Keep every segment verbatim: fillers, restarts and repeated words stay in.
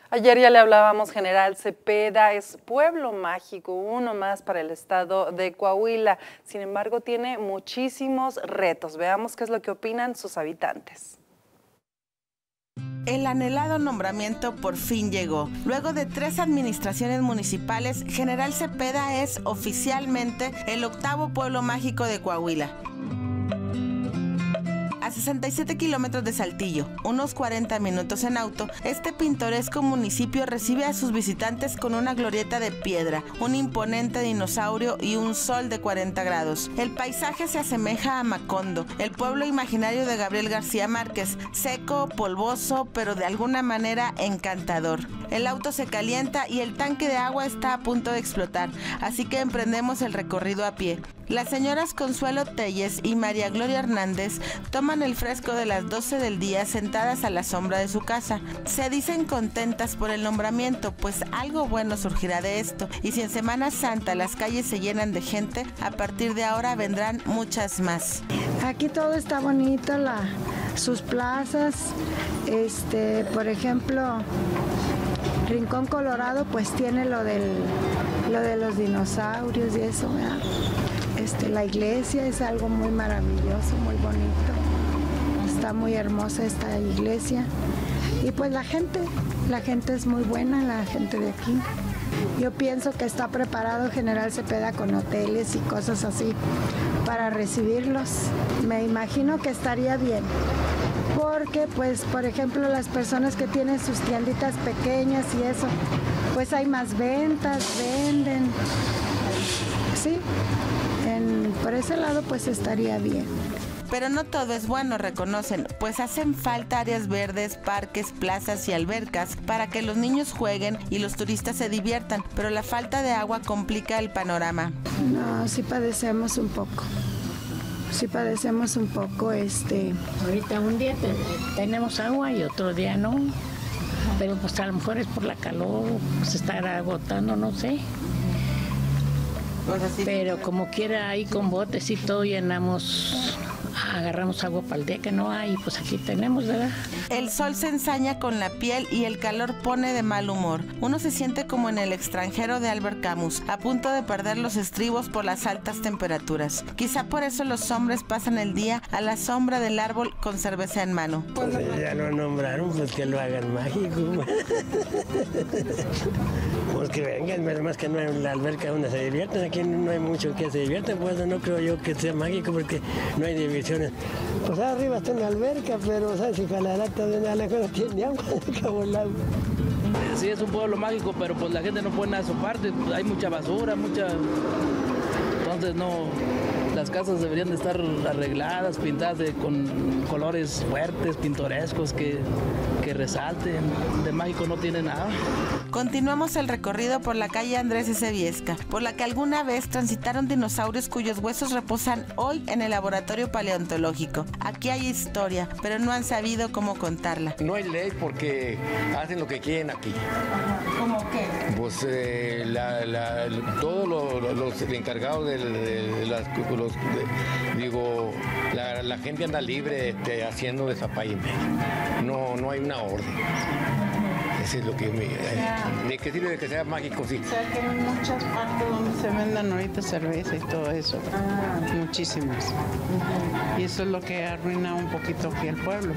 Ayer ya le hablábamos, General Cepeda es pueblo mágico, uno más para el estado de Coahuila. Sin embargo, tiene muchísimos retos. Veamos qué es lo que opinan sus habitantes. El anhelado nombramiento por fin llegó. Luego de tres administraciones municipales, General Cepeda es oficialmente el octavo pueblo mágico de Coahuila. A sesenta y siete kilómetros de Saltillo, unos cuarenta minutos en auto, este pintoresco municipio recibe a sus visitantes con una glorieta de piedra, un imponente dinosaurio y un sol de cuarenta grados. El paisaje se asemeja a Macondo, el pueblo imaginario de Gabriel García Márquez, seco, polvoso, pero de alguna manera encantador. El auto se calienta y el tanque de agua está a punto de explotar, así que emprendemos el recorrido a pie. Las señoras Consuelo Telles y María Gloria Hernández toman el fresco de las doce del día sentadas a la sombra de su casa. Se dicen contentas por el nombramiento, pues algo bueno surgirá de esto. Y si en Semana Santa las calles se llenan de gente, a partir de ahora vendrán muchas más. Aquí todo está bonito, la, sus plazas, este, por ejemplo, Rincón Colorado pues tiene lo, del, lo de los dinosaurios y eso, ¿verdad? Este, la iglesia es algo muy maravilloso, muy bonito. Está muy hermosa esta iglesia. Y pues la gente, la gente es muy buena, la gente de aquí. Yo pienso que está preparado General Cepeda con hoteles y cosas así para recibirlos. Me imagino que estaría bien. Porque, pues, por ejemplo, las personas que tienen sus tienditas pequeñas y eso, pues hay más ventas, venden. Sí. En, por ese lado pues estaría bien. Pero no todo es bueno, reconocen, pues hacen falta áreas verdes, parques, plazas y albercas para que los niños jueguen y los turistas se diviertan, pero la falta de agua complica el panorama. No, sí padecemos un poco, sí padecemos un poco, este... Ahorita un día te, tenemos agua y otro día no, pero pues a lo mejor es por la calor, se estará agotando, no sé. Pero como quiera, ahí con botes y todo llenamos, agarramos agua para el día que no hay, pues aquí tenemos, ¿verdad? El sol se ensaña con la piel y el calor pone de mal humor. Uno se siente como en El extranjero de Albert Camus, a punto de perder los estribos por las altas temperaturas. Quizá por eso los hombres pasan el día a la sombra del árbol con cerveza en mano. Pues ya lo nombraron, pues que lo hagan mágico. Pues que vengan, más que no hay una alberca donde se divierten, aquí no hay mucho que se divierten, pues no creo yo que sea mágico porque no hay diversiones. Pues arriba está una alberca, pero sabes si Calarata de una lejos no tiene agua, se acabó el agua. Sí, es un pueblo mágico, pero pues la gente no pone nada a su parte, pues hay mucha basura, mucha... Entonces no, las casas deberían de estar arregladas, pintadas de, con colores fuertes, pintorescos, que, que resalten. De mágico no tiene nada. Continuamos el recorrido por la calle Andrés S. Viesca, por la que alguna vez transitaron dinosaurios cuyos huesos reposan hoy en el laboratorio paleontológico. Aquí hay historia, pero no han sabido cómo contarla. No hay ley porque hacen lo que quieren aquí. ¿Cómo qué? Pues eh, la, la, todos los, los encargados de, de, de las... Los, de, digo, la, la gente anda libre de, haciendo desapay. No, no hay una orden. Eso es lo que me... ¿De qué sirve de que sea mágico? Sí. O sea, que hay muchas partes donde se vendan ahorita cerveza y todo eso. Ah. Muchísimas. Uh-huh. Y eso es lo que arruina un poquito aquí el pueblo.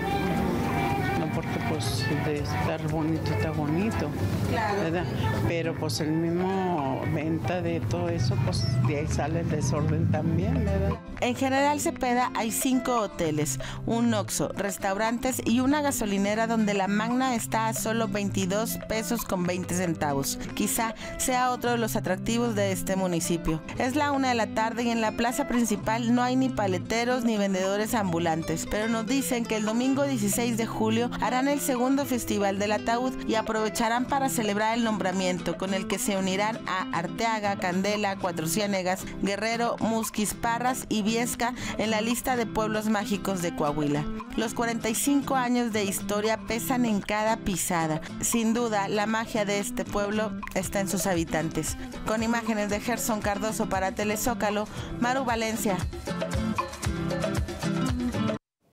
No porque pues de estar bonito está bonito, claro, ¿verdad? Pero pues el mismo venta de todo eso, pues de ahí sale el desorden también, ¿verdad? En General Cepeda hay cinco hoteles, un Oxxo, restaurantes y una gasolinera donde la magna está a solo veintidós pesos con veinte centavos. Quizá sea otro de los atractivos de este municipio. Es la una de la tarde y en la plaza principal no hay ni paleteros ni vendedores ambulantes, pero nos dicen que el domingo dieciséis de julio harán el segundo Festival del Ataúd y aprovecharán para celebrar el nombramiento, con el que se unirán a Arteaga, Candela, Cuatro Ciénegas, Guerrero, Musquis, Parras y Viesca en la lista de pueblos mágicos de Coahuila. Los cuarenta y cinco años de historia pesan en cada pisada. Sin duda, la magia de este pueblo está en sus habitantes. Con imágenes de Gerson Cardoso para Telezócalo, Maru Valencia.